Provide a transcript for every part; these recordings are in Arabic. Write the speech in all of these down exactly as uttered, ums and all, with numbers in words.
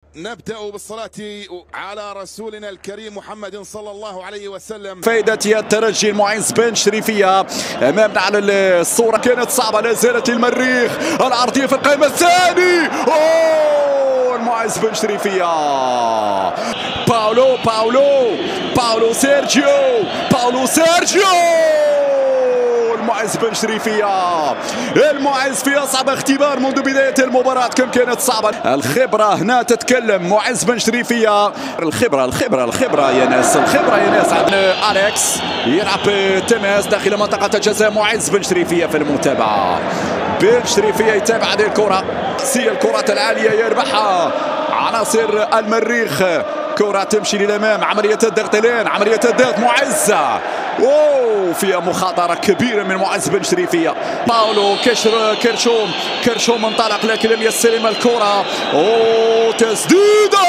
نبدأ بالصلاة على رسولنا الكريم محمد صلى الله عليه وسلم. فائدة الترجي المعز بن شريفية أمامنا على الصورة، كانت صعبة، لا زالت المريخ، العرضية في القائمة الثاني، أوه المعز بن شريفية، باولو باولو باولو سيرجيو باولو سيرجيو المعز بن شريفية، المعز في أصعب اختبار منذ بداية المباراة، كم كانت صعبة. الخبرة هنا تتكلم، معز بن شريفية، الخبرة الخبرة الخبرة يا ناس، الخبرة يا ناس. أليكس يلعب تماس داخل منطقة الجزاء، معز بن شريفية في المتابعة، بن شريفية يتابع هذه الكرة، سي الكرة العالية يربحها عناصر المريخ، كرة تمشي للأمام، عملية الضغط الآن، عملية الضغط معزة، اوه فيها مخاطرة كبيرة من معز بن شريفية. باولو كشر كرشوم كرشوم انطلق لكن لم يستلم الكرة، اوه تسديدة،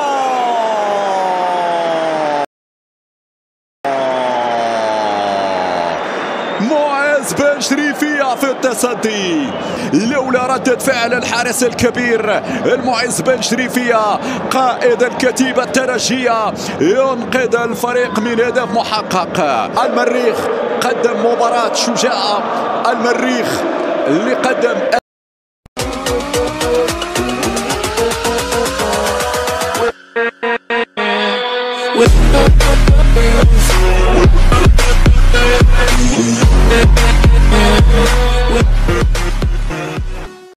معز بن شريفية في التصدي، لولا ردة فعل الحارس الكبير المعز بن شريفية قائد الكتيبة الترجية ينقذ الفريق من هدف محقق. المريخ قدم مباراة شجاعة، المريخ اللي قدم